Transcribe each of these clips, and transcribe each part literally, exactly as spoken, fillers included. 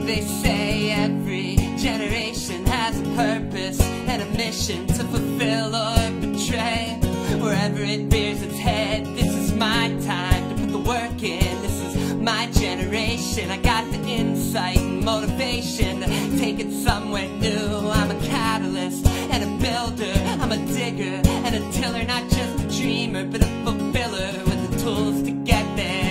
They say every generation has a purpose and a mission to fulfill or betray. Wherever it rears its head, this is my time to put the work in. This is my generation. I got the insight and motivation to take it somewhere new. I'm a catalyst and a builder. I'm a digger and a tiller, not just a dreamer, but a fulfiller with the tools to get there.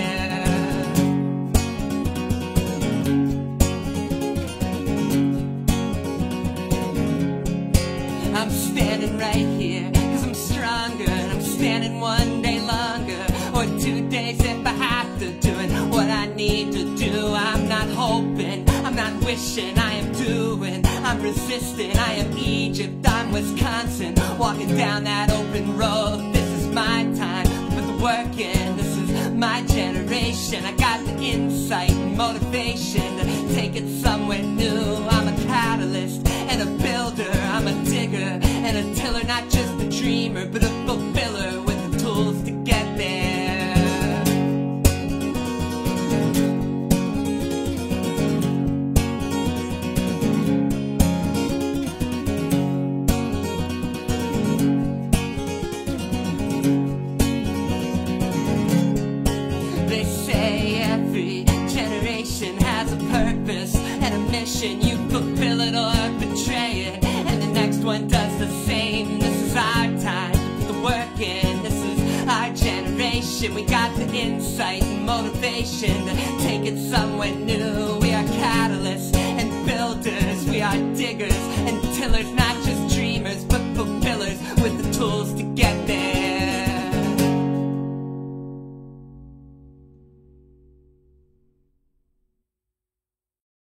I'm standing right here, cause I'm stronger, and I'm standing one day longer, or two days if I have to, doing what I need to do. I'm not hoping, I'm not wishing, I am doing, I'm resisting. I am Egypt, I'm Wisconsin, walking down that open road. This is my time to put the work in. This is my generation. I got the insight and motivation to take it somewhere new. I'm a catalyst and a builder. I'm a digger and a tiller, not just a dreamer, but a fulfiller with the tools to get there. They say every generation has a purpose and a mission. You fulfill it or betray it, and the next one does the same. This is our time to put the work in. This is our generation. We got the insight and motivation to take it somewhere new. We are catalysts and builders. We are diggers and tillers, not just dreamers, but fulfillers with the tools to get